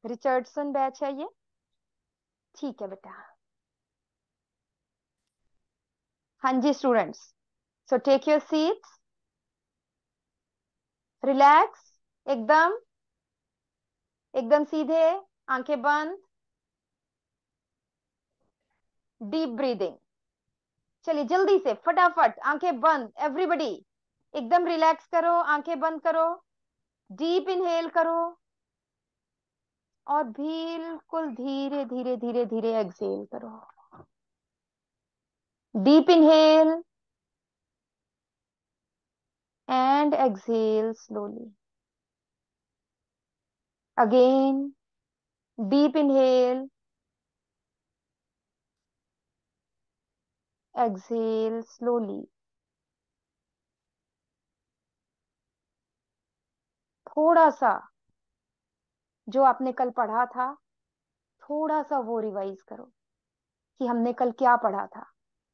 Richardson batch है ये। ठीक है बेटा। हाँ जी students, so take your seats, relax, एकदम एकदम सीधे, आंखें बंद, डीप ब्रीदिंग। चलिए जल्दी से फटाफट आंखें बंद एवरीबॉडी, एकदम रिलैक्स करो, आंखें बंद करो, डीप इनहेल करो और बिल्कुल धीरे धीरे धीरे धीरे एक्सहेल करो। Deep inhale and exhale slowly. Again, deep inhale, exhale slowly. थोड़ा सा जो आपने कल पढ़ा था, थोड़ा सा वो रिवाइज करो कि हमने कल क्या पढ़ा था।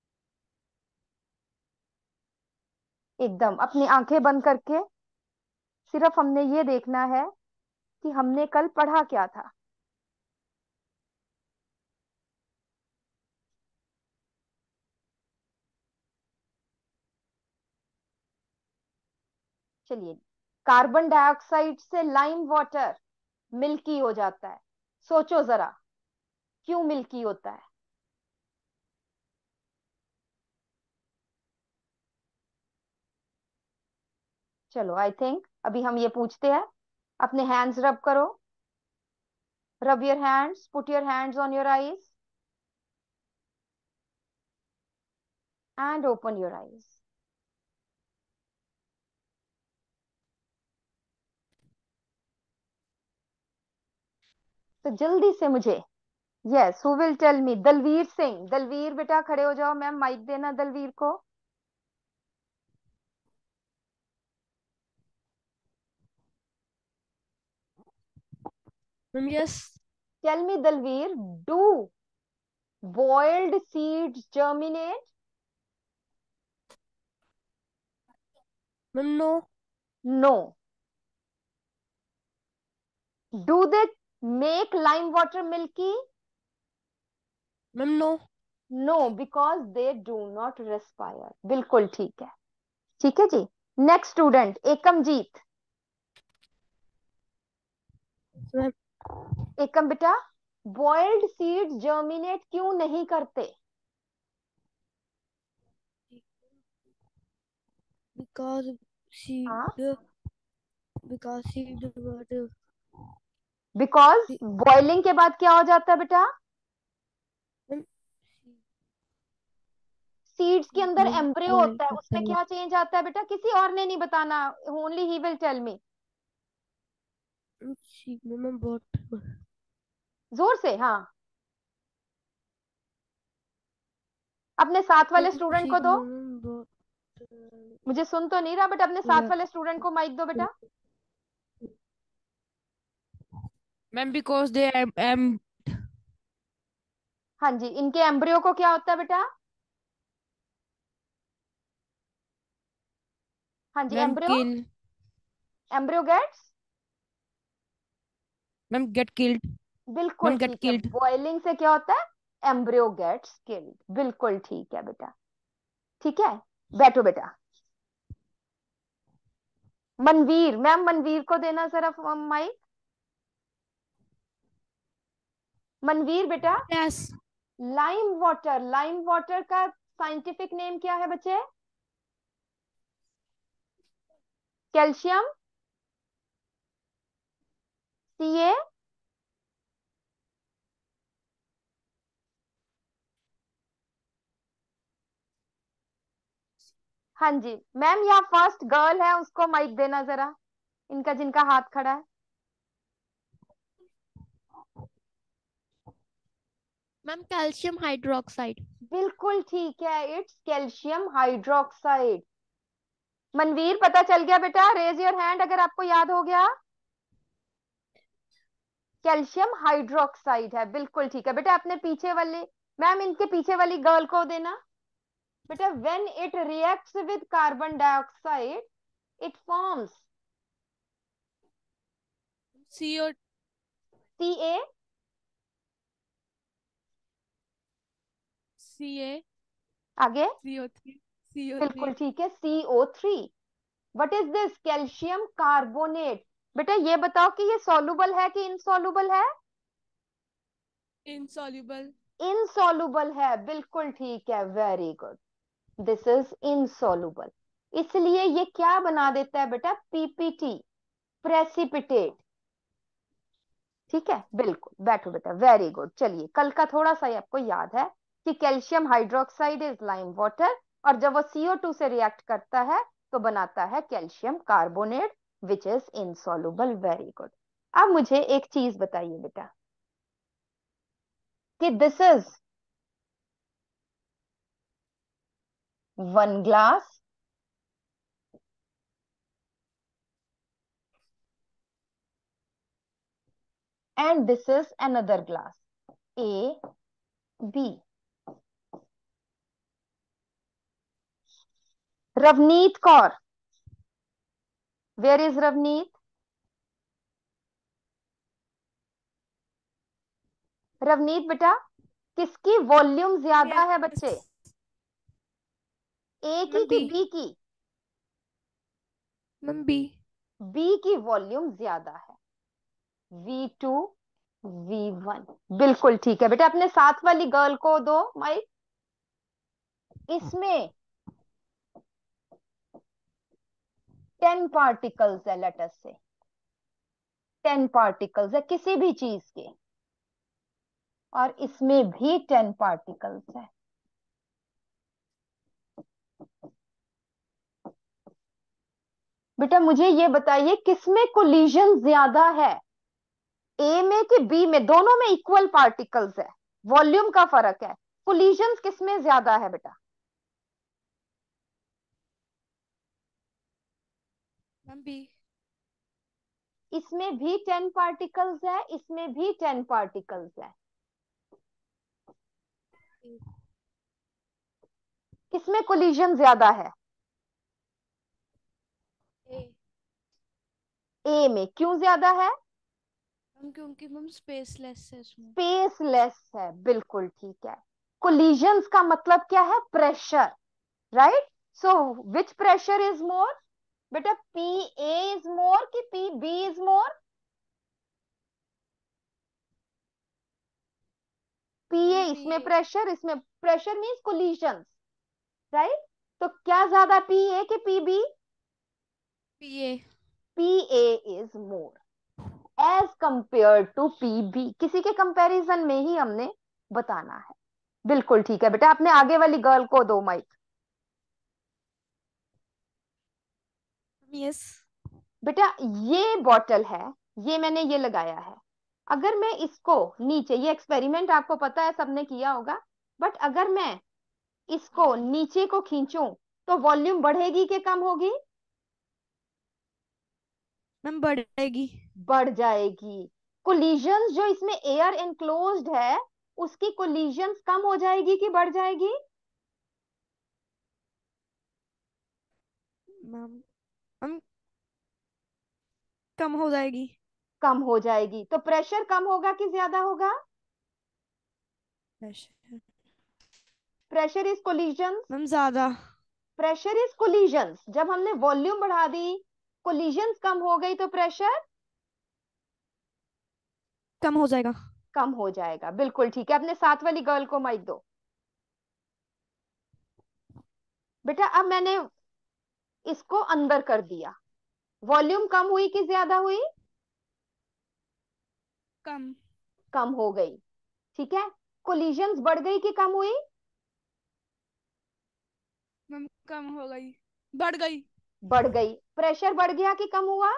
एकदम अपनी आंखें बंद करके सिर्फ हमने ये देखना है कि हमने कल पढ़ा क्या था। चलिए, कार्बन डाइऑक्साइड से लाइम वाटर मिल्की हो जाता है, सोचो जरा क्यों मिल्की होता है। चलो आई थिंक अभी हम ये पूछते हैं। अपने हैंड्स रब करो, rub your hands, put your hands on your eyes and open your eyes. तो जल्दी से मुझे, yes who will tell me, Dalvir Singh, Dalvir बेटा खड़े हो जाओ, मैम माइक देना दलवीर को। Ma'am yes. Tell me Dalvir, do boiled seeds germinate? Ma'am no. No. Do they make lime water milky? Ma'am no. No, because they do not respire. बिल्कुल ठीक है। ठीक है जी। Next student Ekamjeet. Ma'am Ekam बेटा, बॉइल्ड सीड्स जर्मिनेट क्यों नहीं करते? बिकॉज हाँ, seed because seed word because boiling के बाद क्या हो जाता है बेटा? मैम सीड्स के अंदर में एम्ब्रियो बॉयल होता है, करता उसमें है। क्या चेंज आता है बेटा? किसी और ने नहीं बताना, only he will tell me. Seed में मैम बहुत जोर से हाँ, अपने साथ वाले मैम स्टूडेंट को सीड दो। में मैम बहुत मुझे सुन तो नहीं रहा, बट अपने साथ हुआ। वाले स्टूडेंट को माइक दो बेटा। मैम बिकॉज दे एम हाँ जी, इनके एम्ब्रियो को क्या होता है बेटा? हाँ जी, ma'am embryo, kill embryo gets, ma'am get killed बिल्कुल मैम गेट ठीक है, किल्ड। बॉइलिंग से क्या होता है? एम्ब्रियो गेट्स किल्ड, बिल्कुल ठीक है बेटा। ठीक है, बैठो बेटा। मनवीर, मैम मनवीर को देना जरा माइक। मनवीर बेटा, यस लाइम वाटर का साइंटिफिक नेम क्या है बच्चे? Calcium, C A? हाँ जी मैम, यहाँ फर्स्ट गर्ल है, उसको माइक देना जरा, इनका जिनका हाथ खड़ा है। Ma'am calcium hydroxide. बिल्कुल ठीक है, इट्स कैल्शियम हाइड्रोक्साइड। मनवीर पता चल गया बेटा? रेज योर हैंड अगर आपको याद हो गया। कैल्शियम हाइड्रोक्साइड है, बिल्कुल ठीक है बेटा। अपने पीछे वाले, मैम इनके पीछे वाली गर्ल को देना बेटा। When it reacts with carbon dioxide it forms, CO Ca, Ca, आगे CO3, CO3. बिल्कुल ठीक है, CO3। What is this? Calcium carbonate. बेटा ये बताओ कि ये सॉल्युबल है कि इनसॉल्युबल है? Insoluble. इनसॉल्युबल है, बिल्कुल ठीक है, very good. This is insoluble, इसलिए ये क्या बना देता है बेटा? PPT, precipitate. ठीक है, बिल्कुल, बैठो बेटा, वेरी गुड। चलिए, कल का थोड़ा सा ही आपको याद है कि calcium hydroxide is lime water, और जब वो CO2 से रिएक्ट करता है तो बनाता है calcium carbonate, which is insoluble. Very good. अब मुझे एक चीज बताइए बेटा कि this is 1 glass and this is another glass, A, B. Ravneet Kaur, where is Ravneet? Ravneet बेटा, किसकी वॉल्यूम ज्यादा है बच्चे? Yes. ए की Ma'am कि B. बी की? Ma'am B. बी की वॉल्यूम ज्यादा है, V2 V1। बिल्कुल ठीक है बेटा, अपने साथ वाली गर्ल को दो माइक। इसमें 10 पार्टिकल्स है, लेटर से 10 पार्टिकल्स है किसी भी चीज के, और इसमें भी 10 पार्टिकल्स है। बेटा मुझे ये बताइए किसमें कोलिजन ज्यादा है? ए में कि बी में? दोनों में इक्वल पार्टिकल्स है, वॉल्यूम का फर्क है, कोलिजन किसमें ज्यादा है बेटा? Ma'am B. इसमें भी 10 पार्टिकल्स है, इसमें भी 10 पार्टिकल्स है, किसमें कोलिजन ज्यादा है? A. ए में। क्यों ज्यादा है? मैम क्योंकि मैम स्पेसलेस है उसमें. स्पेसलेस है, बिल्कुल ठीक है। कोलिजन्स का मतलब क्या है? Pressure, right? So which pressure is more बेटा? PA इज मोर कि PB is more? PA, ma'am इसमें PA. प्रेशर, इसमें प्रेशर मीन्स कोलिजन्स, राइट? तो क्या ज्यादा, PA कि PB? PA. PA is more as compare to PB। किसी के कंपैरिजन में ही हमने बताना है। बिल्कुल ठीक है बेटा, अपने आगे वाली गर्ल को दो माइक। Yes. बेटा ये बॉटल है, ये मैंने ये लगाया है, अगर मैं इसको नीचे, ये एक्सपेरिमेंट आपको पता है, सबने किया होगा, बट अगर मैं इसको नीचे को खींचूं तो वॉल्यूम बढ़ेगी कि कम होगी? मैम बढ़ेगी. बढ़ जाएगी। कोलिजन्स जो इसमें एयर एनक्लोज्ड है, उसकी कोलिजन्स कम हो जाएगी कि बढ़ जाएगी? मैम मैम कम हो जाएगी. कम हो जाएगी। तो प्रेशर कम होगा कि ज्यादा होगा? Pressure. Pressure is collisions, ma'am ज्यादा. Pressure is collisions. जब हमने वॉल्यूम बढ़ा दी, कोलिजन्स कम हो गई, तो प्रेशर कम हो जाएगा. कम हो जाएगा। बिल्कुल ठीक है, अपने साथ वाली गर्ल को माइक दो। बेटा अब मैंने इसको अंदर कर दिया, वॉल्यूम कम हुई कि ज्यादा हुई? कम. कम हो गई, ठीक है। कोलिजन्स बढ़ गई कि कम हुई? मैम कम हो गई. बढ़ गई. बढ़ गई। प्रेशर बढ़ गया कि कम हुआ?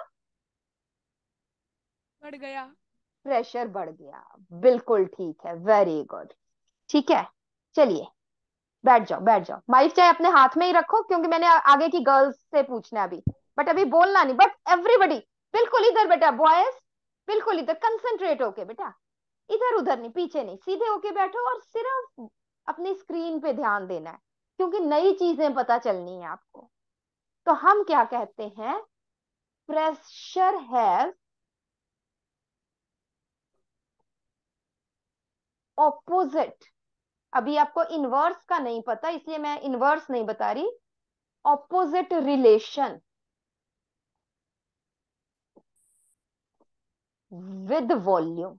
बढ़ गया. प्रेशर बढ़ गया, बिल्कुल ठीक है, वेरी गुड। ठीक है, चलिए बैठ जाओ, बैठ जाओ। माइक चाहे अपने हाथ में ही रखो, क्योंकि मैंने आगे की गर्ल्स से पूछना है अभी, बट अभी बोलना नहीं, बट एवरीबडी बिल्कुल इधर बेटा, बॉयज बिल्कुल इधर, कंसंट्रेट होके बेटा, इधर उधर नहीं, पीछे नहीं, सीधे होके बैठो और सिर्फ अपनी स्क्रीन पे ध्यान देना है, क्योंकि नई चीजें पता चलनी है आपको। तो हम क्या कहते हैं? प्रेशर हैज ऑपोजिट, अभी आपको इनवर्स का नहीं पता इसलिए मैं इनवर्स नहीं बता रही, ऑपोजिट रिलेशन विद वॉल्यूम।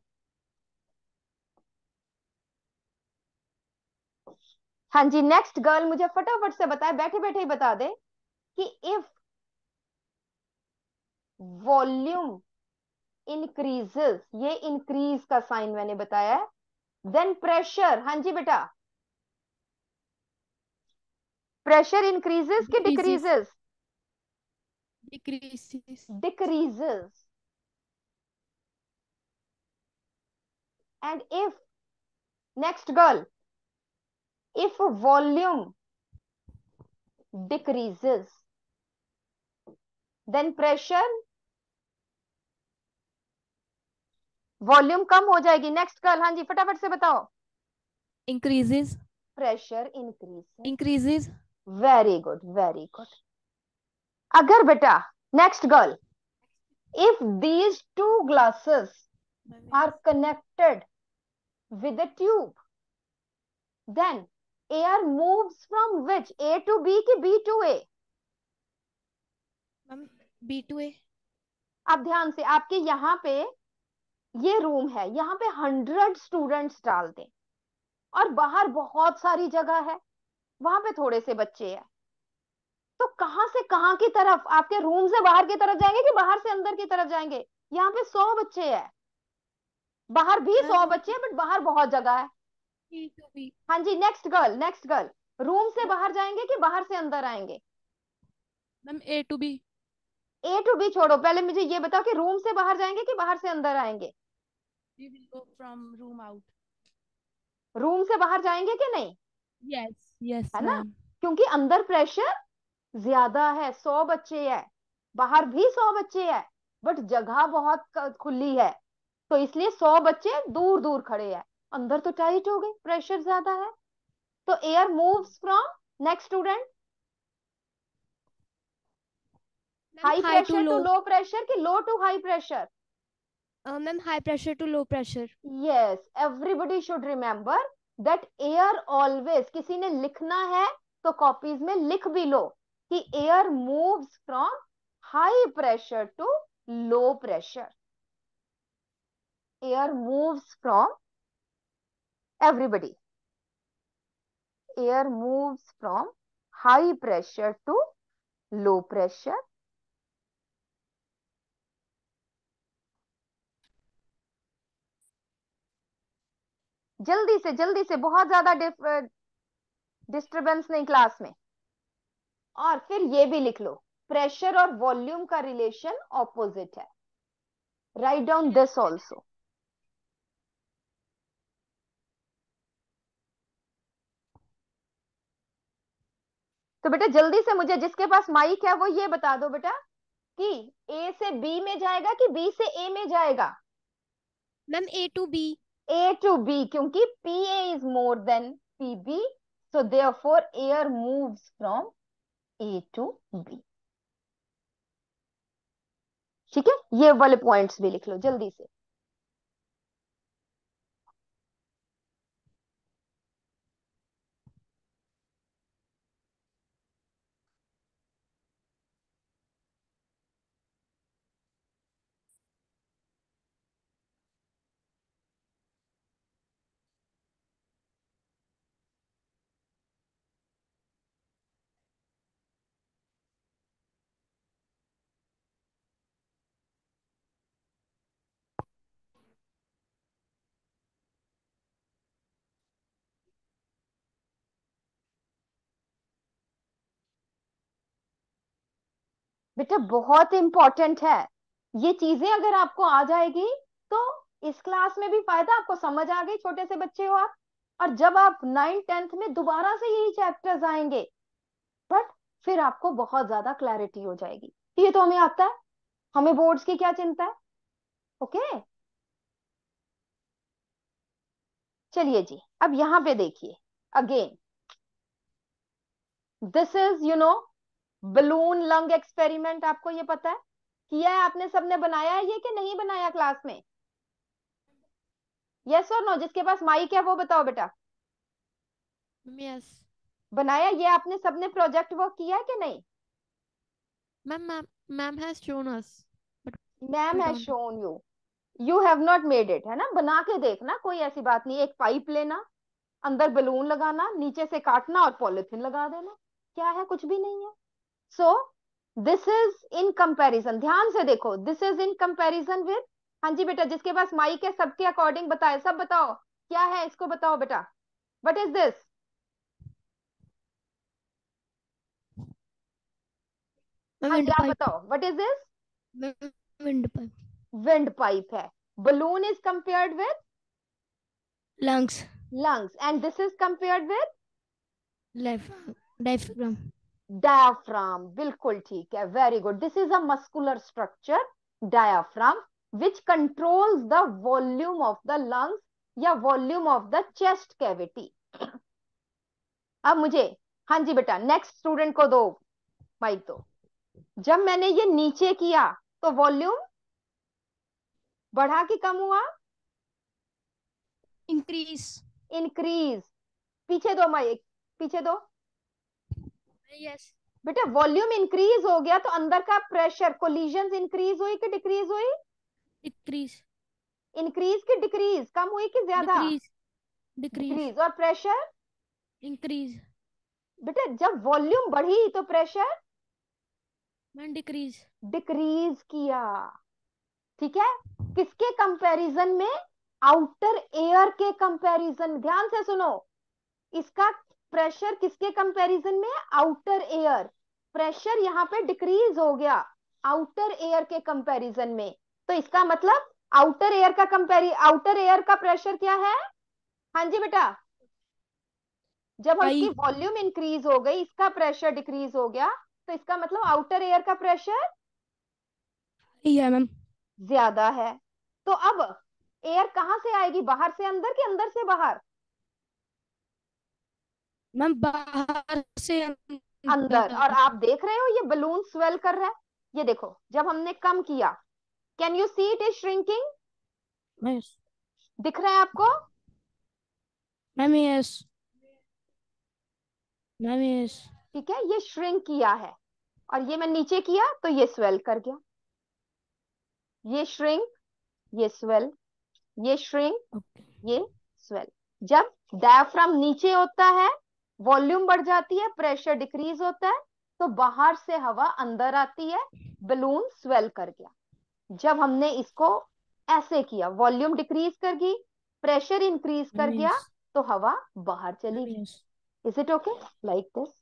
हाँ जी, नेक्स्ट गर्ल मुझे फटाफट से बताए, बैठे बैठे ही बता दे कि इफ वॉल्यूम इंक्रीजेस, ये इंक्रीज का साइन मैंने बताया है, देन प्रेशर, हाँ जी बेटा, प्रेशर इंक्रीजेस कि Decreases. Decreases? Decreases. Decreases. And if, next girl, if volume decreases then pressure, volume कम हो जाएगी। नेक्स्ट गर्ल, हाँ जी फटाफट से बताओ। Increases. Pressure increase. Increases. Very good, very good. अगर बेटा, next girl, if these two glasses are connected with a tube, then air moves from which, A to B की B to A? Ma'am B to A. अब ध्यान से, आपके यहाँ पे ये रूम है, यहाँ पे 100 स्टूडेंट्स डाल दें और बाहर बहुत सारी जगह है, वहां पे थोड़े से बच्चे हैं, तो कहां से कहां की तरफ, आपके रूम से बाहर की तरफ जाएंगे कि बाहर से अंदर की तरफ जाएंगे? यहाँ पे 100 बच्चे हैं, बाहर भी 100 मैम बच्चे हैं, बट बाहर बहुत जगह है। B to B. हाँ जी, next girl, next girl, room से बाहर जाएंगे कि बाहर से अंदर आएंगे? Ma'am A to B. A to B छोड़ो, पहले मुझे ये बताओ कि रूम से बाहर जाएंगे कि बाहर से अंदर आएंगे? We will go from room out. Room से बाहर जाएंगे कि नहीं? Yes. Yes, है ना, ma'am. क्योंकि अंदर प्रेशर ज्यादा है, 100 बच्चे हैं, बाहर भी 100 बच्चे हैं, बट जगह बहुत खुली है, तो इसलिए 100 बच्चे दूर दूर खड़े हैं, अंदर तो टाइट हो गए, प्रेशर ज्यादा है, तो air moves from, next student, ma'am high high to pressure to low. Low pressure कि low to high pressure? Ma'am high pressure to low pressure. Yes, everybody should remember that air always, किसी ने लिखना है तो copies में लिख भी लो कि air moves from high pressure to low pressure, air moves from, everybody, air moves from high pressure to low pressure. जल्दी से, बहुत ज्यादा डिस्टरबेंस नहीं क्लास में। और फिर ये भी लिख लो, प्रेशर और वॉल्यूम का रिलेशन ऑपोजिट है, राइट डाउन दिस ऑल्सो। तो बेटा जल्दी से मुझे, जिसके पास माइक है वो ये बता दो बेटा कि ए से बी में जाएगा कि बी से ए में जाएगा? Ma'am A to B. A to B, क्योंकि P A is more than P B, so therefore air moves from A to B. ठीक है, ये वाले पॉइंट्स भी लिख लो जल्दी से। बेटा बहुत इंपॉर्टेंट है, ये चीजें अगर आपको आ जाएगी तो इस क्लास में भी फायदा, आपको समझ आ गई, छोटे से बच्चे हो आप, और जब आप 9th 10th में दोबारा से यही चैप्टर्स आएंगे, बट फिर आपको बहुत ज्यादा क्लैरिटी हो जाएगी, ये तो हमें आता है, हमें बोर्ड्स की क्या चिंता है। ओके, चलिए जी, अब यहां पे देखिए, again this is balloon lung experiment, आपको ये पता है, किया है आपने, सबने बनाया है ये कि नहीं बनाया क्लास में? यस और नो, जिसके पास माइक है वो बताओ बेटा। Ma'am yes. बनाया ये आपने सबने प्रोजेक्ट वर्क किया है कि नहीं? Ma'am ma'am ma'am has shown us but ma'am we has don't. Shown you, you have not made it, है ना? बना के देखना, कोई ऐसी बात नहीं। एक पाइप लेना, अंदर बलून लगाना, नीचे से काटना और पॉलिथीन लगा देना, क्या है? कुछ भी नहीं है। So this is in comparison, ध्यान से देखो, this is in comparison with. हाँ जी बेटा, जिसके पास माइक है सबके अकॉर्डिंग बताए, सब बताओ क्या है, इसको बताओ बेटा। What is this? मैम हाँ जी विंड आप पाइप। बताओ, what is this? Ma'am wind pipe. Wind pipe है। Balloon is compared with lungs. lungs and this is compared with diaphragm. Diaphragm. diaphragm, बिल्कुल ठीक है, very good. This is a muscular structure, diaphragm, which controls the volume of the lungs या volume of the chest cavity। अब मुझे, हाँ जी बेटा, next student को दो माइक दो। जब मैंने ये नीचे किया तो वॉल्यूम बढ़ा कि कम हुआ? इंक्रीज। इंक्रीज। पीछे दो माइक, पीछे दो। यस। बेटा वॉल्यूम इंक्रीज हो गया तो अंदर का प्रेशर, कोलिजन इंक्रीज हुई कि डिक्रीज हुई? डिक्रीज। इंक्रीज की डिक्रीज, कम हुई कि ज्यादा? डिक्रीज। डिक्रीज। डिक्रीज। और प्रेशर? इंक्रीज। बेटा जब वॉल्यूम बढ़ी तो प्रेशर मैम डिक्रीज। डिक्रीज किया, ठीक है? किसके कंपैरिजन में? आउटर एयर के कंपैरिजन, ध्यान से सुनो। इसका प्रेशर किसके कंपैरिजन में? Outer air. प्रेशर यहाँ पे डिक्रीज हो गया आउटर एयर के कंपैरिजन में, तो इसका मतलब आउटर एयर का प्रेशर क्या है? हाँ जी बेटा, जब हम इसकी हाई। वॉल्यूम इंक्रीज हो गई, इसका प्रेशर डिक्रीज हो गया, तो इसका मतलब आउटर एयर का प्रेशर ही है मैम। ज्यादा है। तो अब एयर कहां से आएगी, बाहर से अंदर कि अंदर से बाहर? मैम बाहर से अंदर। और अंदर। आप देख रहे हो ये बलून स्वेल कर रहा है, ये देखो जब हमने कम किया, can you see it is shrinking? Yes. दिख रहा है आपको? Ma'am yes. Ma'am yes. ठीक है, ये श्रिंक किया है। और ये मैं नीचे किया तो ये स्वेल कर गया, ये श्रिंक, ये स्वेल, ये श्रिंक, ओके। ये स्वेल। जब डायफ्राम नीचे होता है, वॉल्यूम बढ़ जाती है, प्रेशर डिक्रीज होता है, तो बाहर से हवा अंदर आती है, बलून स्वेल कर गया। जब हमने इसको ऐसे किया, वॉल्यूम डिक्रीज कर गई, प्रेशर इंक्रीज मैम कर गया, यस। तो हवा बाहर चली मैम गई। Yes. Is it okay? Like this,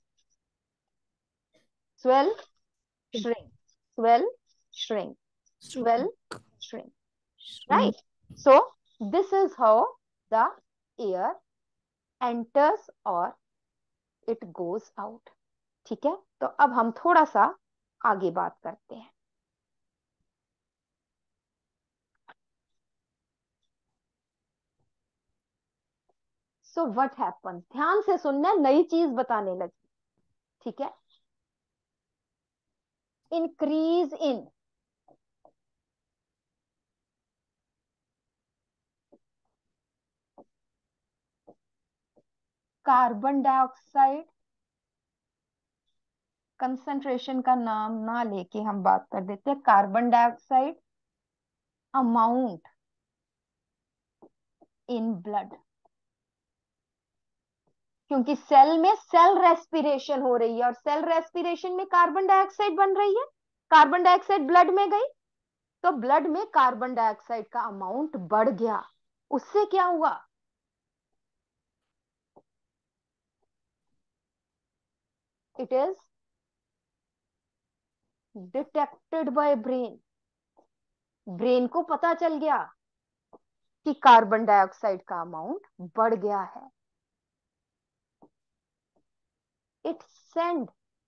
swell, shrink, swell, shrink, swell, shrink, right? So this is how the air enters or it goes out। ठीक है, तो अब हम थोड़ा सा आगे बात करते हैं। सो व्हाट हैपन, ध्यान से सुनना, नई चीज बताने लगी, ठीक है? Increase in carbon dioxide concentration का नाम ना लेके हम बात कर देते हैं, carbon dioxide amount in blood. क्योंकि सेल में सेल रेस्पिरेशन हो रही है और सेल रेस्पिरेशन में कार्बन डाइऑक्साइड बन रही है, कार्बन डाइऑक्साइड ब्लड में गई, तो ब्लड में कार्बन डाइऑक्साइड का अमाउंट बढ़ गया। उससे क्या हुआ? It is detected by brain, brain को पता चल गया कि कार्बन डाइऑक्साइड का अमाउंट बढ़ गया है। It send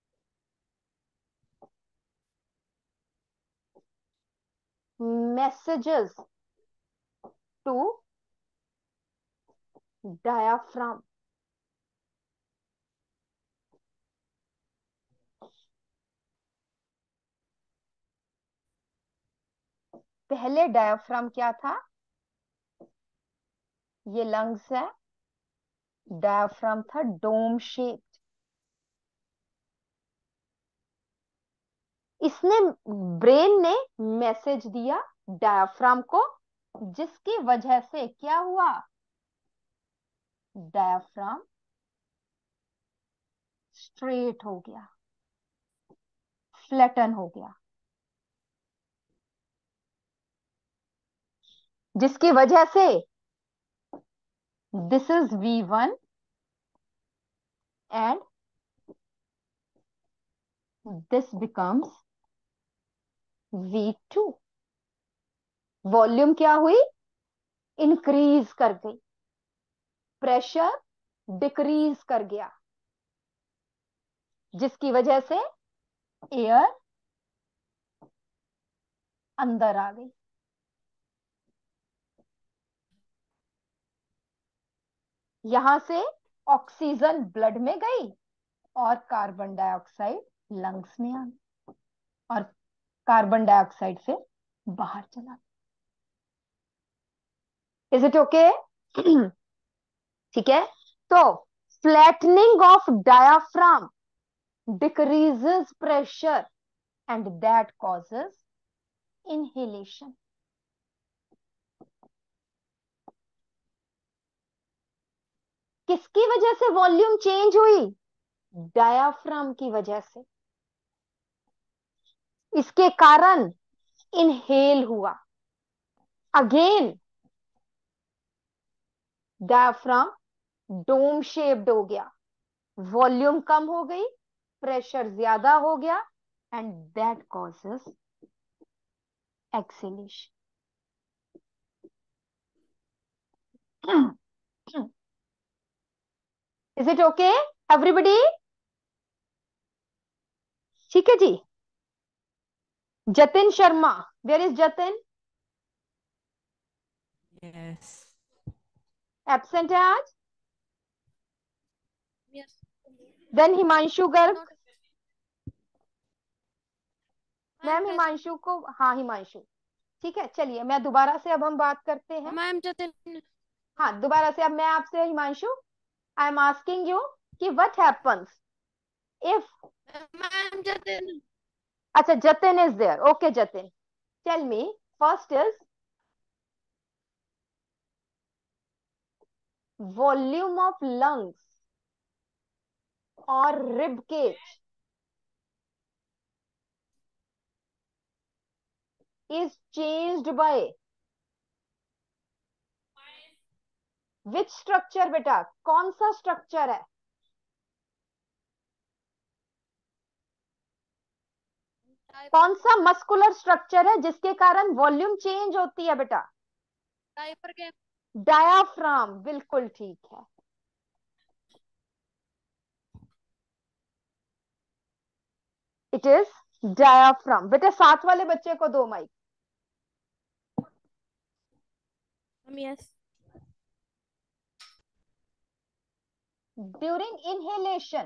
messages to diaphragm. पहले डायाफ्राम क्या था? ये लंग्स है, डायफ्राम था डोम शेप्ड। इसने, ब्रेन ने मैसेज दिया डायफ्राम को, जिसकी वजह से क्या हुआ, डायफ्राम स्ट्रेट हो गया, फ्लैटन हो गया, जिसकी वजह से this is V1 and this becomes V2। Volume क्या हुई, इंक्रीज कर गई, प्रेशर डिक्रीज कर गया, जिसकी वजह से एयर अंदर आ गई। यहां से ऑक्सीजन ब्लड में गई और कार्बन डाइऑक्साइड लंग्स में आ गई, और कार्बन डाइऑक्साइड से बाहर चला। Is it okay? ठीक है। तो flattening of diaphragm decreases pressure and that causes inhalation. किसकी वजह से वॉल्यूम चेंज हुई, डायाफ्राम की वजह से। इसके कारण इनहेल हुआ। अगेन डायाफ्राम डोम शेप्ड हो गया, वॉल्यूम कम हो गई, प्रेशर ज्यादा हो गया, and that causes exhalation. Is it okay everybody? ठीक है जी। Jatin Sharma, where is Jatin? Yes. Absent है आज। Yes. Then Himanshu Garg. Not. I am ma'am present. Himanshu को, हाँ हिमांशु, ठीक है चलिए, मैं दोबारा से, अब हम बात करते हैं। मैम जतिन। हाँ दोबारा से, अब मैं आपसे Himanshu, I am asking you कि what happens if, ma'am Jatin. अच्छा Jatin is there, okay Jatin, tell me, first is volume of lungs और rib cage is changed by which structure? बेटा कौन सा स्ट्रक्चर है, कौन सा मस्कुलर स्ट्रक्चर है जिसके कारण वॉल्यूम चेंज होती है बेटा? डायपर के। डायाफ्राम, बिल्कुल ठीक है। It is diaphragm. बेटा साथ वाले बच्चे को दो mic. Ma'am yes. During inhalation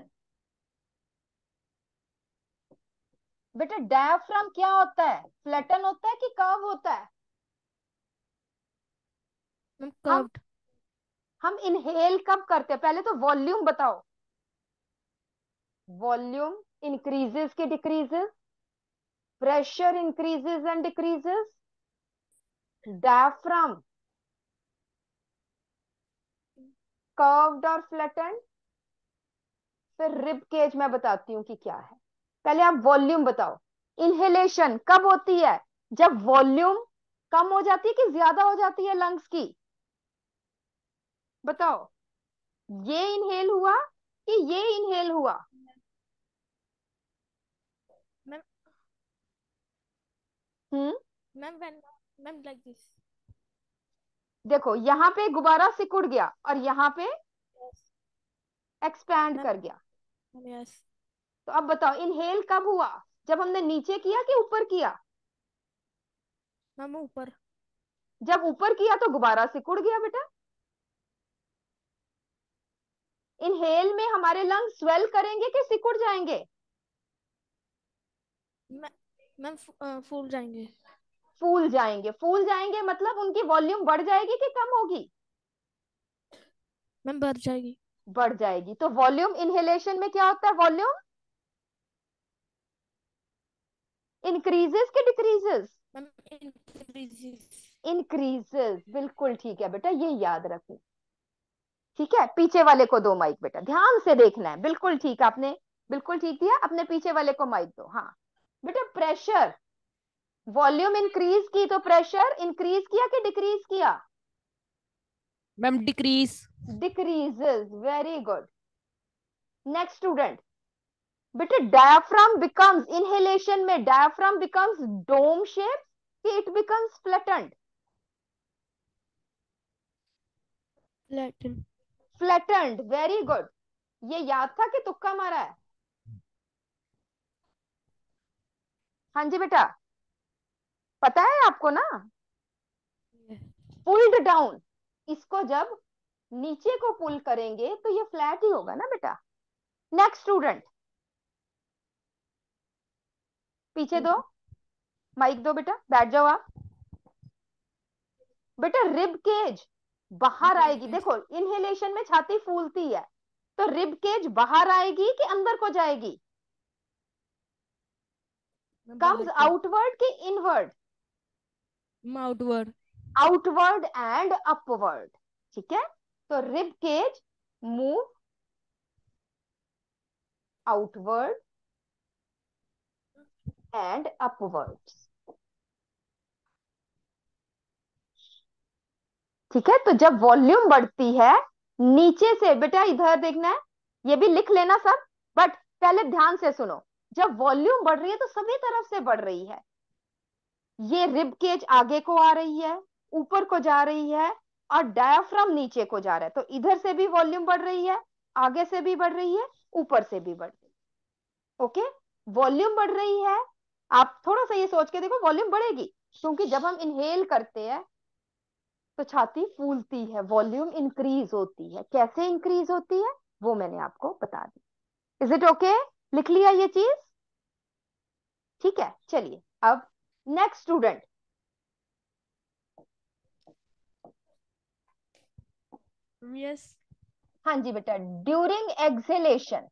बेटा डायाफ्राम क्या होता है, फ्लैटन होता है कि कर्व होता है? मैम हम कर्व्ड। हम इनहेल कब करते हैं, पहले तो वॉल्यूम बताओ। वॉल्यूम इंक्रीजेस कि decreases, pressure increases and decreases, diaphragm curved और फ्लैटेंड, फिर रिब केज मैं बताती हूँ कि क्या है। पहले आप वॉल्यूम बताओ। इनहेलेशन कब होती है, जब वॉल्यूम कम हो जाती है कि ज्यादा हो जाती है लंग्स की, बताओ। ये इनहेल हुआ कि ये इनहेल हुआ? Ma'am. Hmm, ma'am when. Ma'am like this. देखो यहाँ पे गुब्बारा सिकुड़ गया और यहाँ पे यस। Expand ma'am. कर गया। Ma'am yes. तो अब बताओ इनहेल कब हुआ, जब हमने नीचे किया कि ऊपर किया? मैम ऊपर। जब ऊपर किया तो गुब्बारा सिकुड़ गया बेटा। इनहेल में हमारे लंग स्वेल करेंगे कि सिकुड़ जाएंगे? मैम फूल जाएंगे। फूल जाएंगे। फूल जाएंगे मतलब उनकी वॉल्यूम बढ़ जाएगी कि कम होगी? मैम बढ़ जाएगी। बढ़ जाएगी। तो वॉल्यूम इनहेलेशन में क्या होता है? वॉल्यूम इंक्रीजेस के डिक्रीजेस? Ma'am increases. इंक्रीजेस, बिल्कुल ठीक है बेटा, ये याद रखो। ठीक है, पीछे वाले को दो माइक बेटा, ध्यान से देखना है। बिल्कुल ठीक, आपने बिल्कुल ठीक दिया। अपने पीछे वाले को माइक दो। हाँ बेटा, प्रेशर, वॉल्यूम इंक्रीज की तो प्रेशर इंक्रीज किया कि डिक्रीज किया? Ma'am decrease. Decreases, very good. Next student, बेटा डायफ्राम बिकम्स, इनहेलेशन में डायफ्राम बिकम्स डोम शेप कि it becomes flattened? Flatten. Flattened, very good. ये याद था कि तुक्का मारा है? हाँ जी बेटा, पता है आपको ना? पुल्ड डाउन, इसको जब नीचे को पुल करेंगे तो ये फ्लैट ही होगा ना बेटा। नेक्स्ट स्टूडेंट, पीछे दो माइक दो बेटा, बैठ जाओ आप। बेटा रिब केज बाहर आएगी, देखो इनहेलेशन में छाती फूलती है, तो रिब केज बाहर आएगी कि अंदर को जाएगी? मैम कम्स बाहर को। आउटवर्ड कि inward? Outward. Outward and upward. ठीक है, तो rib cage move outward and upwards. ठीक है, तो जब वॉल्यूम बढ़ती है नीचे से, बेटा इधर देखना है, ये भी लिख लेना सब, बट पहले ध्यान से सुनो। जब वॉल्यूम बढ़ रही है तो सभी तरफ से बढ़ रही है। ये रिब केज आगे को आ रही है, ऊपर को जा रही है, और डायाफ्राम नीचे को जा रहा है। तो इधर से भी वॉल्यूम बढ़ रही है, आगे से भी बढ़ रही है, ऊपर से भी बढ़ रही है। ओके, वॉल्यूम बढ़ रही है। आप थोड़ा सा ये सोच के देखो, वॉल्यूम बढ़ेगी क्योंकि जब हम इनहेल करते हैं तो छाती फूलती है, वॉल्यूम इंक्रीज होती है। कैसे इंक्रीज होती है वो मैंने आपको बता दी। Is it okay? लिख लिया ये चीज? ठीक है, चलिए अब नेक्स्ट स्टूडेंट। यस। हाँ जी बेटा, ड्यूरिंग एक्सेलेशन,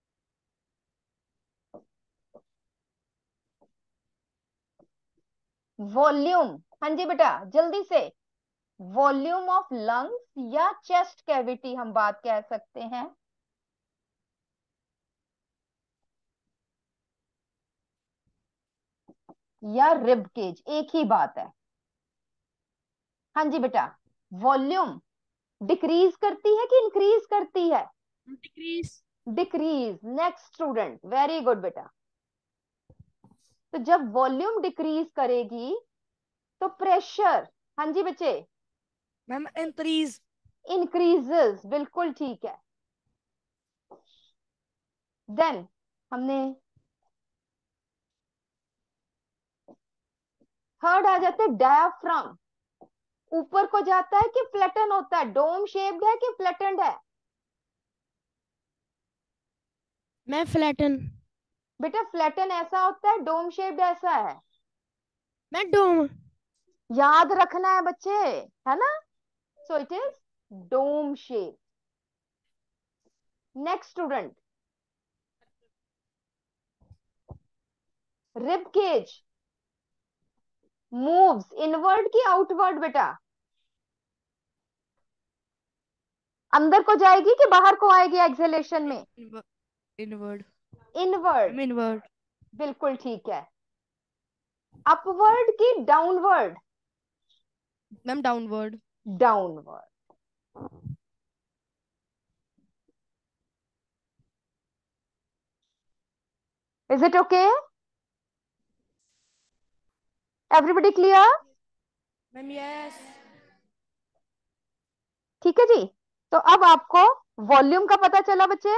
वॉल्यूम, हाँ जी बेटा जल्दी से, वॉल्यूम ऑफ लंग्स या चेस्ट कैविटी हम बात कह सकते हैं, या रिब केज, एक ही बात है। हाँ जी बेटा, वॉल्यूम डिक्रीज करती है कि इंक्रीज करती है? Decrease. Decrease. Next student, very good बेटा। तो जब वॉल्यूम डिक्रीज करेगी तो प्रेशर, हाँ जी बच्चे, मैम इंक्रीज। इंक्रीजेस, बिल्कुल ठीक है। देन हमने थर्ड आ जाते हैं, डायाफ्राम ऊपर को जाता है कि फ्लैटन होता है? डोम शेप्ड है कि फ्लैटेंड है? मैं फ्लैटन। बेटा फ्लैटन ऐसा होता है, डोम शेप्ड ऐसा है? मैं डोम। याद रखना है बच्चे, है ना? So it is dome shape. Next student, rib cage moves inward की आउटवर्ड बेटा? अंदर को जाएगी कि बाहर को आएगी एक्सेलेशन में? इनवर्ड। Inward, ma'am inward. बिल्कुल ठीक है। अपवर्ड की downward? Ma'am downward. Downward. Is it okay? Everybody clear? Ma'am yes. ठीक है जी। तो अब आपको वॉल्यूम का पता चला बच्चे?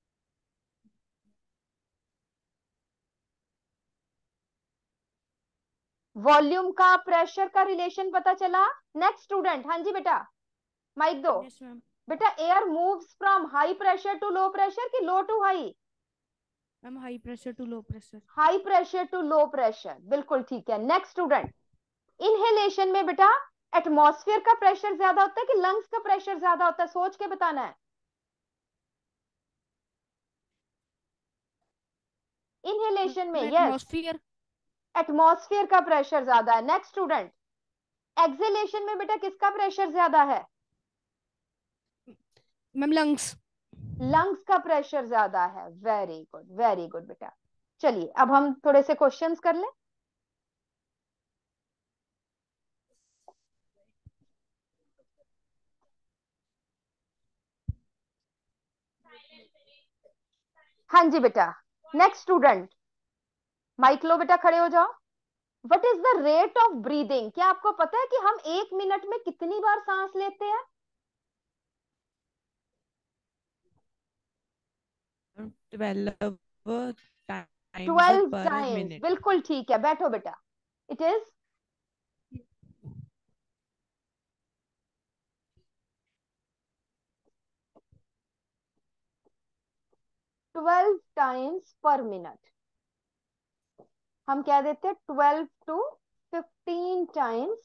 वॉल्यूम का प्रेशर का रिलेशन पता चला? नेक्स्ट स्टूडेंट, हाँ जी बेटा माइक दो। Yes ma'am. बेटा air moves from high pressure to low pressure कि low to high? Ma'am high pressure to low pressure. High pressure to low pressure, बिल्कुल ठीक है। नेक्स्ट स्टूडेंट, इनहेलेशन में बेटा एटमॉस्फेयर का प्रेशर ज्यादा होता है कि लंग्स का प्रेशर ज्यादा होता है? सोच के बताना है। इनहेलेशन में यस, एटमॉस्फियर। एटमॉस्फेयर का प्रेशर ज्यादा है। नेक्स्ट स्टूडेंट, एक्सेलेशन में बेटा किसका प्रेशर ज्यादा है? Ma'am lungs. लंग्स का प्रेशर ज्यादा है। वेरी गुड बेटा। चलिए अब हम थोड़े से क्वेश्चंस कर लें। हाँ जी बेटा, नेक्स्ट स्टूडेंट, माइक लो बेटा, खड़े हो जाओ। What is the rate of breathing? क्या आपको पता है कि हम 1 मिनट में कितनी बार सांस लेते हैं? 12 टाइम्स 12 पर टाइम्स, मिनट। बिल्कुल ठीक है, बैठो बेटा। It is 12 times per minute. हम कह देते हैं 12 टू 15 टाइम्स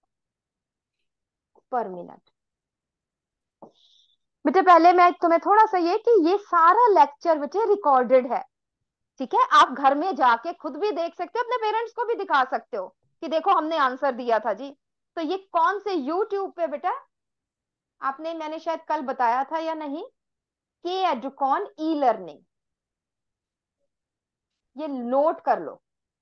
पर मिनट। बेटे पहले मैं तुम्हें थोड़ा सा ये कि ये सारा लेक्चर बेटे रिकॉर्डेड है, ठीक है? आप घर में जाके खुद भी देख सकते हो, अपने पेरेंट्स को भी दिखा सकते हो कि देखो हमने आंसर दिया था जी। तो ये कौन से यूट्यूब पे बेटा? आपने, मैंने शायद कल बताया था या नहीं, के एडुकॉन ई लर्निंग, ये नोट कर लो।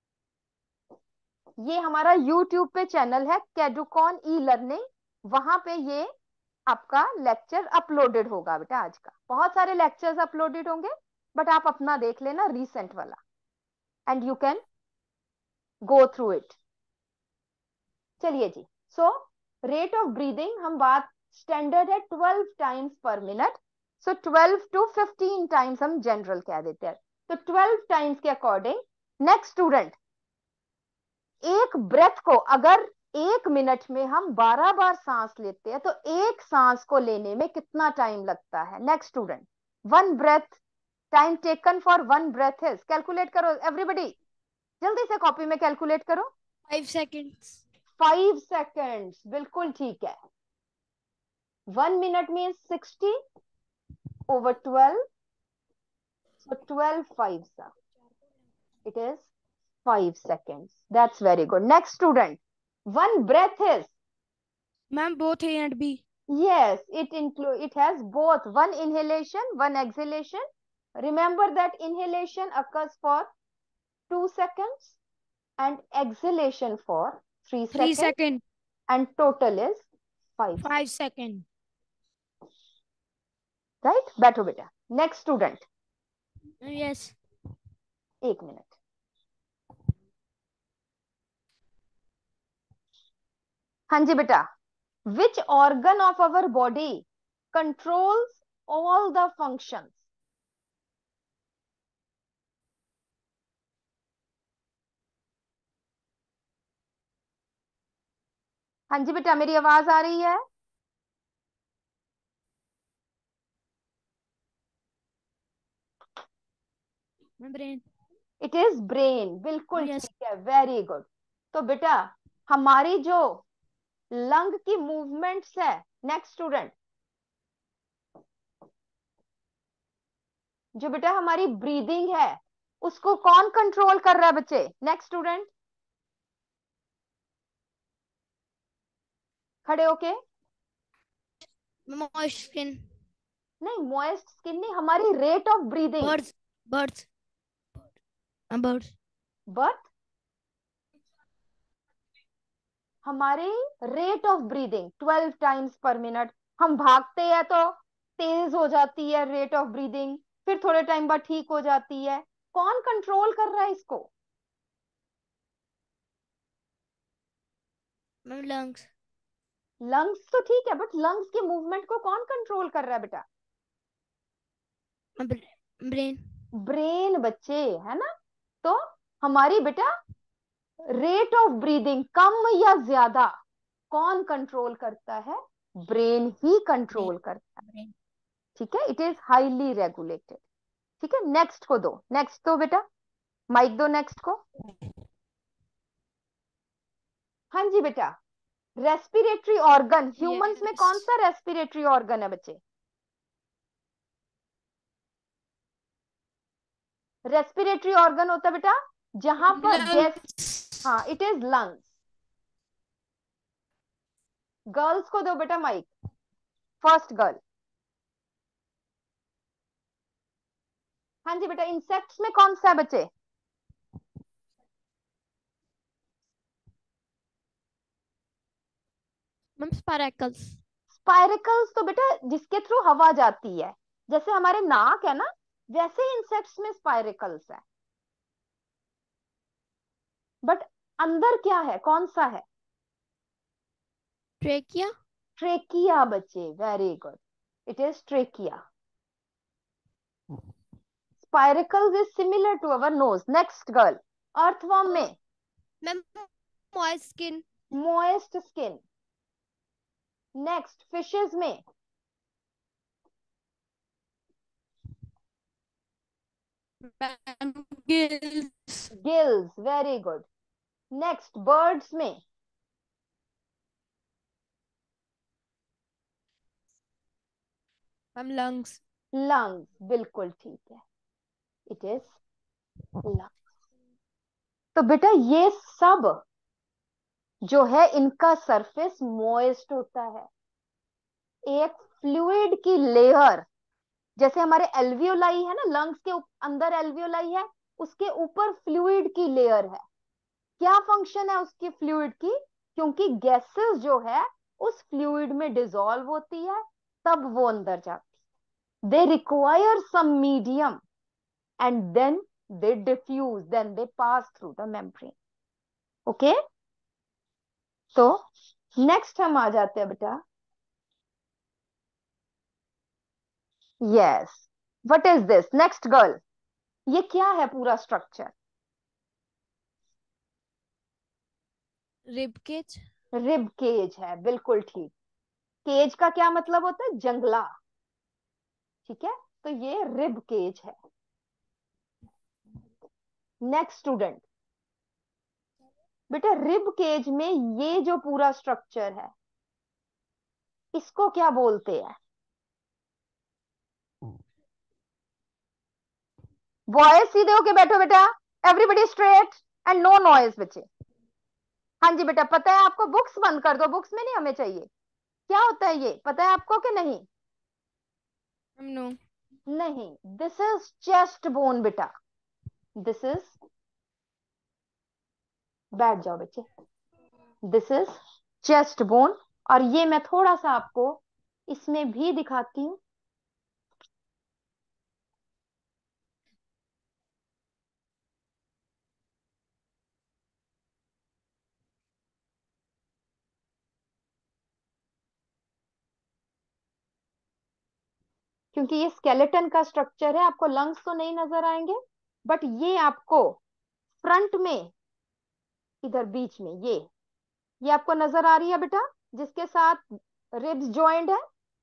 ये हमारा यूट्यूब पे चैनल है कैडुकॉन ई लर्निंग, वहां पे ये आपका लेक्चर अपलोडेड होगा बेटा। आज का बहुत सारे लेक्चर्स अपलोडेड होंगे, बट आप अपना देख लेना रीसेंट वाला, and you can go through it. चलिए जी, सो रेट ऑफ ब्रीदिंग हम बात, स्टैंडर्ड है 12 times per minute. So 12 to 15 times हम जनरल कह देते हैं। तो 12 टाइम्स के अकॉर्डिंग, नेक्स्ट स्टूडेंट, एक ब्रेथ को अगर 1 मिनट में हम 12 बार सांस लेते हैं तो एक सांस को लेने में कितना टाइम लगता है? Next student, one breath, time taken for one breath is, calculate करो एवरीबडी, जल्दी से कॉपी में कैलकुलेट करो। 5 सेकेंड्स। 5 सेकेंड्स, बिल्कुल ठीक है। 1 minute means 60 over 12, so 12 fives are, it is 5 seconds. That's very good. Next student, one breath is, ma'am both A and B. yes, it has both one inhalation, one exhalation. Remember that inhalation occurs for 2 seconds and exhalation for 3 3 seconds, second. and total is 5 5 seconds. Second. Right? बैठो बेटा। Next student, yes. 1 minute. हाँ जी बेटा, which organ of our body controls all the functions? हाँ जी बेटा, मेरी आवाज आ रही है? ब्रेन। इट इज ब्रेन, बिल्कुल यस। ठीक है, वेरी गुड। तो बेटा हमारी जो लंग की मूवमेंट्स है, नेक्स्ट स्टूडेंट, जो बेटा हमारी ब्रीदिंग है उसको कौन कंट्रोल कर रहा है बच्चे? नेक्स्ट स्टूडेंट, खड़े होके। Moist skin. नहीं, मॉइस्ट स्किन नहीं, हमारी rate of breathing. Birds. Birds. Birds. Birth, हमारी rate of breathing 12 times per minute. हम भागते हैं तो तेज हो जाती है रेट ऑफ ब्रीदिंग, फिर थोड़े टाइम बाद ठीक हो जाती है। कौन कंट्रोल कर रहा है इसको? Ma'am lungs. लंग्स तो ठीक है, बट लंग्स की मूवमेंट को कौन कंट्रोल कर रहा है बेटा? ब्रेन। ब्रेन बच्चे, है ना? तो हमारी बेटा रेट ऑफ ब्रीदिंग कम या ज्यादा कौन कंट्रोल करता है? ब्रेन ही ब्रेन। कंट्रोल करता है, ब्रेन। ठीक है? It is highly regulated. ठीक है, नेक्स्ट को दो, नेक्स्ट दो बेटा, माइक दो नेक्स्ट को। हाँ जी बेटा, रेस्पिरेटरी ऑर्गन, ह्यूमंस में कौन यस। सा रेस्पिरेटरी ऑर्गन है बच्चे? रेस्पिरेटरी ऑर्गन होता है बेटा जहां पर गैस, लंग्स। हाँ इट इज लंग्स। गर्ल्स को दो बेटा माइक, फर्स्ट गर्ल। हाँ जी बेटा, इंसेक्ट्स में कौन सा है बच्चे? Ma'am spiracles. स्पाइरिकल्स तो बेटा जिसके थ्रू हवा जाती है, जैसे हमारे नाक है ना, वैसे इंसेक्ट्स में स्पाइरिकल्स है। बट अंदर क्या है, कौन सा है? ट्रेकिया। ट्रेकिया बच्चे, very good, it is trachea. Spiracles is similar to our nose. Next girl, earthworm में ma'am moist skin. Moist skin. Next fishes में ma'am gills. Gills, very good. Next birds में मैम लंग्स। लंग्स, बिल्कुल ठीक है, it is lungs. तो बेटा ये सब जो है इनका सरफेस मोइस्ट होता है। एक फ्लूइड की लेयर, जैसे हमारे एल्वियोलाई है ना, लंग्स के अंदर एल्वियोलाई है, उसके ऊपर फ्लूइड की लेयर है। क्या फंक्शन है उसकी फ्लूइड की? क्योंकि गैसेस जो है उस फ्लूइड में डिसॉल्व होती है, तब वो अंदर जाती। They require some medium and then they diffuse, then they pass through the membrane. Okay, तो नेक्स्ट हम आ जाते हैं बेटा, yes, what is this? Next girl, ये क्या है पूरा structure? Rib cage. Rib cage है, बिल्कुल ठीक। केज का क्या मतलब होता है? जंगला, ठीक है, तो ये रिब केज है। नेक्स्ट स्टूडेंट, बेटा रिब केज में ये जो पूरा स्ट्रक्चर है इसको क्या बोलते हैं? बॉयज सीधे होके बैठो बेटा, everybody straight and no noise बच्चे। हाँ जी बेटा, पता है आपको, बुक्स बंद कर दो, बुक्स में नहीं हमें चाहिए। क्या होता है ये, पता है आपको कि नहीं? Ma'am no. नहीं, दिस इज चेस्ट बोन बेटा, दिस इज, बैठ जाओ बच्चे, दिस इज चेस्ट बोन। और ये मैं थोड़ा सा आपको इसमें भी दिखाती हूँ, क्योंकि ये स्केलेटन का स्ट्रक्चर है, आपको लंग्स तो नहीं नजर आएंगे, बट ये आपको फ्रंट में, इधर बीच में ये आपको नजर आ रही है बेटा, जिसके साथ रिब्स जॉइंट है।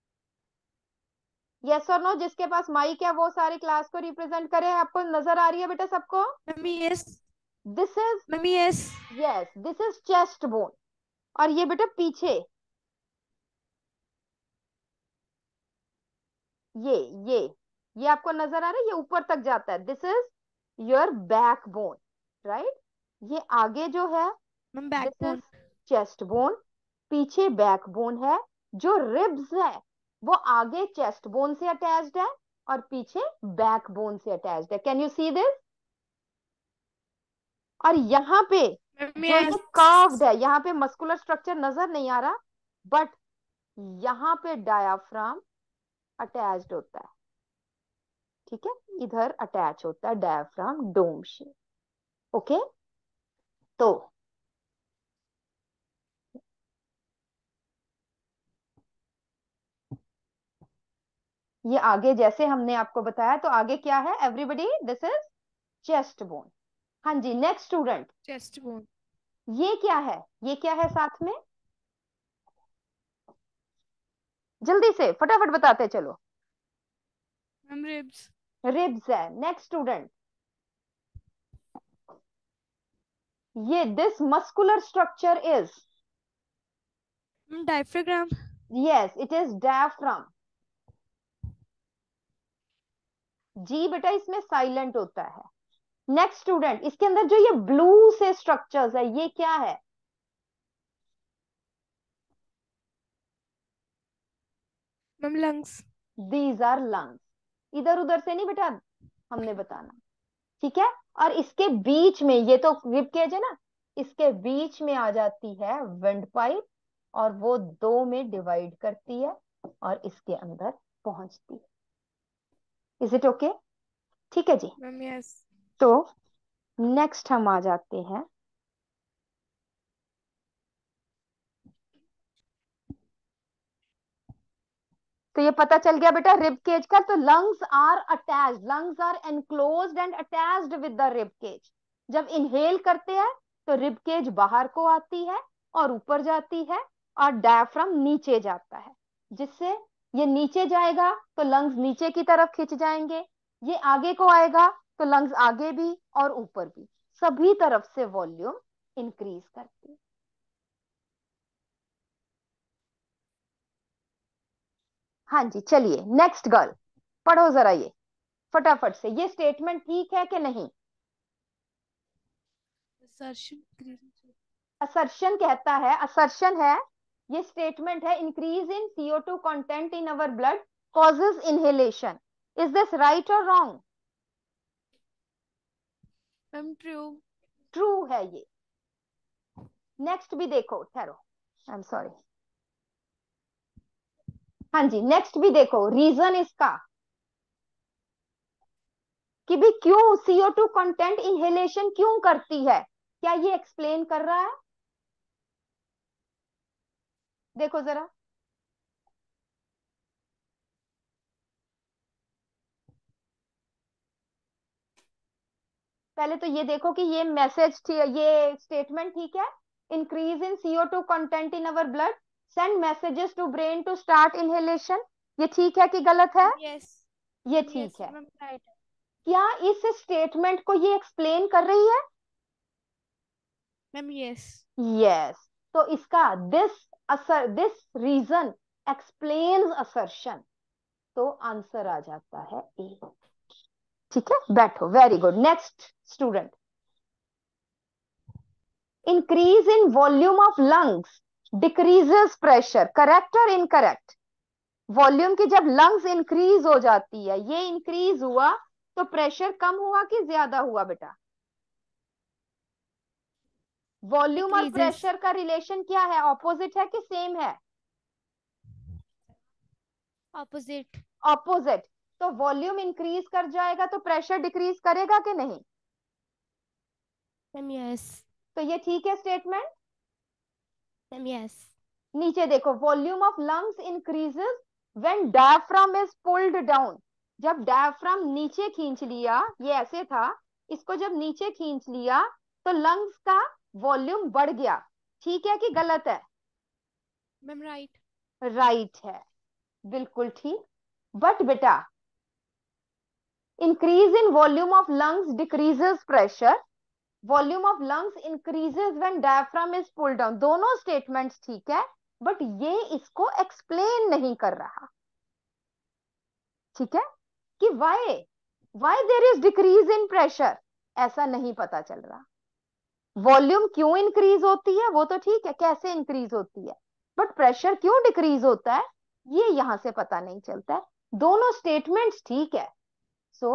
यस और नो, जिसके पास माइक है वो सारी क्लास को रिप्रेजेंट करे। आपको नजर आ रही है बेटा सबको? Ma'am yes. This is, ma'am yes. Yes, this is chest bone. और ये बेटा पीछे, ये ये ये आपको नजर आ रहा है, ये ऊपर तक जाता है, this is your back bone, right. ये आगे जो है, ma'am this is backbone. Chest bone, पीछे बैक बोन है। जो रिब्स है वो आगे चेस्ट बोन से अटैच्ड है और पीछे बैक बोन से अटैच्ड है। Can you see this? और यहाँ पे मैम जो ये यस। कर्व्ड है, यहाँ पे मस्कुलर स्ट्रक्चर नजर नहीं आ रहा, बट यहाँ पे डायाफ्राम अटैच्ड होता है, ठीक है, इधर अटैच होता है डायाफ्राम डोम से। ओके, तो ये आगे जैसे हमने आपको बताया, तो आगे क्या है everybody? This is chest bone. हाँ जी, नेक्स्ट स्टूडेंट, चेस्ट बोन। ये क्या है? ये क्या है साथ में? जल्दी से फटाफट बताते चलो। Ma'am ribs. रिब्स है। नेक्स्ट स्टूडेंट, ये this muscular structure is, diaphragm. Yes, it is diaphragm. जी बेटा इसमें साइलेंट होता है। नेक्स्ट स्टूडेंट, इसके अंदर जो ये ब्लू से स्ट्रक्चर्स है ये क्या है? Ma'am lungs. These are lungs. इधर उधर से नहीं बेटा हमने बताना, ठीक है। और इसके बीच में, ये तो रिब केज है ना, इसके बीच में आ जाती है विंड पाइप और वो दो में डिवाइड करती है और इसके अंदर पहुंचती है। Is it okay? ठीक है जी। Ma'am yes. तो नेक्स्ट हम आ जाते हैं, तो ये पता चल गया बेटा रिब केज का। तो lungs are attached, lungs are enclosed and attached with the rib cage. जब इनहेल करते हैं तो रिब केज बाहर को आती है और ऊपर जाती है और डायफ्राम नीचे जाता है, जिससे ये नीचे जाएगा तो लंग्स नीचे की तरफ खिंच जाएंगे, ये आगे को आएगा तो लंग्स आगे भी और ऊपर भी, सभी तरफ से वॉल्यूम इंक्रीज करती है। हाँ जी, चलिए नेक्स्ट गर्ल, पढ़ो जरा ये फटाफट से, ये स्टेटमेंट ठीक है कि नहीं? असर्शन। असर्शन कहता है, असर्शन है, ये स्टेटमेंट है, increase in CO2 content in our blood causes inhalation. Is this right और रॉन्ग? Ma'am true. ट्रू है ये। नेक्स्ट भी देखो, ठहरो, आई एम सॉरी। हाँ जी, नेक्स्ट भी देखो, रीजन इसका कि भी क्यों CO2 कंटेंट इनहेलेशन क्यों करती है, क्या ये एक्सप्लेन कर रहा है? देखो जरा, पहले तो ये देखो कि ये मैसेज, ये स्टेटमेंट ठीक है, increase in CO2 content in our blood send messages to brain to start inhalation, ये ठीक है कि गलत है? Ma'am yes. ये मैम ठीक यस है। मैम राइट है। क्या इस स्टेटमेंट को ये एक्सप्लेन कर रही है? Ma'am yes. यस। तो इसका दिस रीजन एक्सप्लेन्स असर्शन, तो आंसर आ जाता है ए। ठीक है, बैठो, very good. Next student, increase in volume of lungs decreases pressure, correct और इनकरेक्ट? वॉल्यूम की जब लंग्स इंक्रीज हो जाती है, ये इंक्रीज हुआ तो प्रेशर कम हुआ कि ज्यादा हुआ बेटा? वॉल्यूम और डिक्रीजेस। प्रेशर का रिलेशन क्या है, ऑपोजिट है कि सेम है? ऑपोजिट। ऑपोजिट। तो वॉल्यूम इंक्रीज कर जाएगा तो प्रेशर डिक्रीज करेगा कि नहीं? Ma'am yes. तो ये ठीक है स्टेटमेंट। Ma'am yes. नीचे देखो, volume of lungs increases when diaphragm is pulled down. जब डायफ्राम नीचे खींच लिया, ये ऐसे था, इसको जब नीचे खींच लिया तो लंग्स का वॉल्यूम बढ़ गया, ठीक है कि गलत है? Ma'am right. राइट है, बिल्कुल ठीक। बट बेटा, increase in volume of lungs decreases pressure, volume of lungs increases when diaphragm is pulled down, दोनों स्टेटमेंट्स ठीक है, बट ये इसको एक्सप्लेन नहीं कर रहा, ठीक है, कि why why there is decrease in pressure, ऐसा नहीं पता चल रहा। वॉल्यूम क्यों इंक्रीज होती है वो तो ठीक है, कैसे इंक्रीज होती है, बट प्रेशर क्यों डिक्रीज होता है ये यहां से पता नहीं चलता है। दोनों स्टेटमेंट्स ठीक है, सो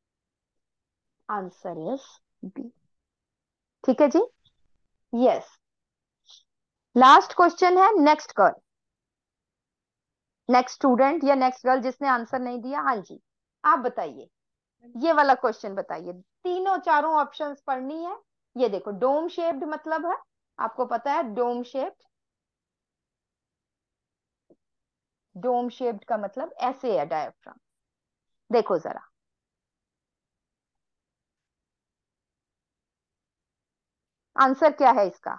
आंसर इज बी। ठीक है जी, यस। लास्ट क्वेश्चन है, नेक्स्ट गर्ल, नेक्स्ट स्टूडेंट या नेक्स्ट गर्ल जिसने आंसर नहीं दिया, हाँ जी, आप बताइए, ये वाला क्वेश्चन बताइए। तीनों चारों ऑप्शंस पढ़नी है। ये देखो, डोम शेप्ड मतलब है, आपको पता है डोम शेप्ड, डोम शेप्ड का मतलब ऐसे है डायफ्राम। देखो जरा, आंसर क्या है इसका?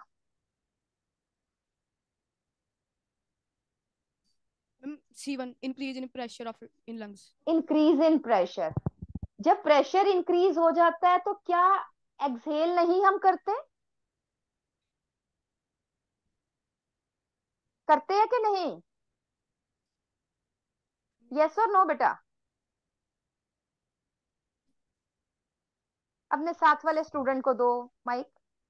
Ma'am C1 increase in pressure of in lungs. Increase in pressure. जब प्रेशर इंक्रीज हो जाता है तो क्या एक्सहेल नहीं हम करते? करते हैं कि नहीं? यस और नो बेटा? अपने साथ वाले स्टूडेंट को दो माइक,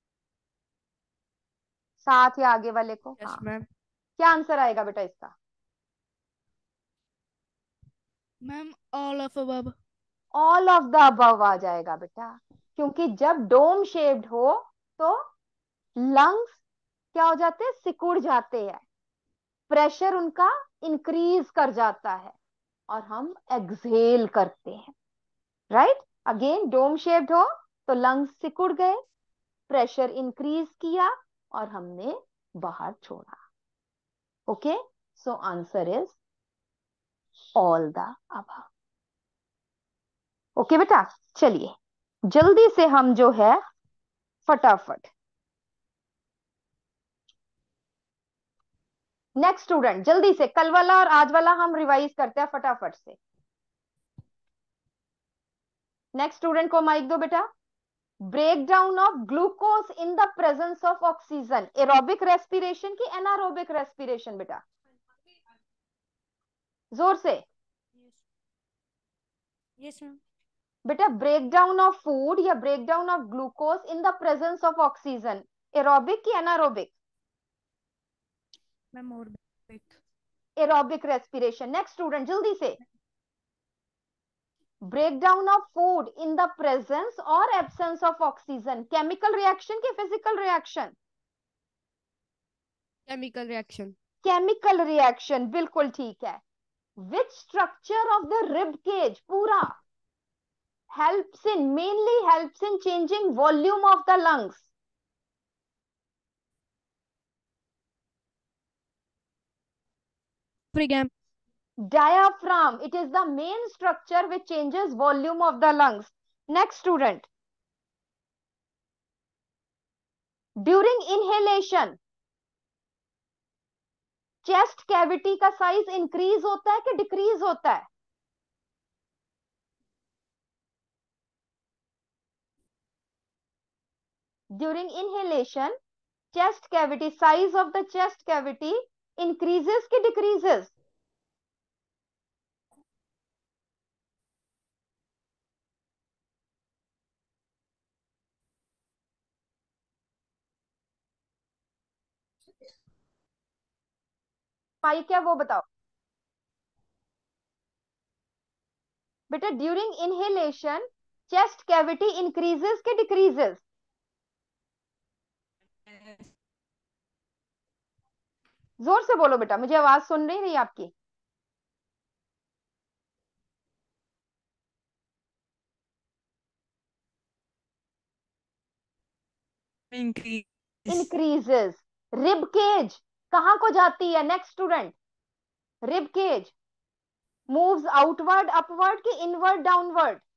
साथ या आगे वाले को। यस हाँ, मैम। क्या आंसर आएगा बेटा इसका? Ma'am all of above. All of the above आ जाएगा बेटा, क्योंकि जब डोम शेप्ड हो तो लंग्स क्या हो जाते हैं? सिकुड़ जाते हैं, प्रेशर उनका इंक्रीज कर जाता है और हम एक्सहेल करते हैं। राइट? अगेन डोम शेप्ड हो तो लंग्स सिकुड़ गए, प्रेशर इंक्रीज किया और हमने बाहर छोड़ा। Okay, so answer is all the above. Okay बेटा, चलिए जल्दी से हम जो है फटाफट नेक्स्ट स्टूडेंट, जल्दी से कल वाला और आज वाला हम रिवाइज करते हैं फटाफट से। नेक्स्ट स्टूडेंट को माइक दो बेटा। Break down of glucose in the presence of oxygen, aerobic respiration की एनारोबिक रेस्पिरेशन बेटा? जोर से। Yes ma'am. बेटा ब्रेक डाउन ऑफ फूड या break down of glucose in the presence of oxygen, aerobic की एनारोबिक? मैम और break. Aerobic respiration. Next student जल्दी से। Break down of food in the presence और absence of oxygen, chemical reaction की physical reaction? Chemical reaction. Chemical reaction, बिल्कुल ठीक है। Which structure of the rib cage पूरा mainly helps in changing volume of the lungs? Diaphragm. Diaphragm, it is the main structure which changes volume of the lungs. Next student. During inhalation, chest cavity का size increase होता है कि decrease होता है? During inhalation, chest cavity, size of the chest cavity increases कि decreases? पाई क्या वो बताओ बेटा। During inhalation chest cavity increases के डिक्रीजेस? जोर से बोलो बेटा, मुझे आवाज सुन नहीं रही आपकी। इंक्रीज। इंक्रीजेस। रिब केज कहां को जाती है? Next student. Rib cage moves outward upward की इनवर्ड डाउनवर्ड?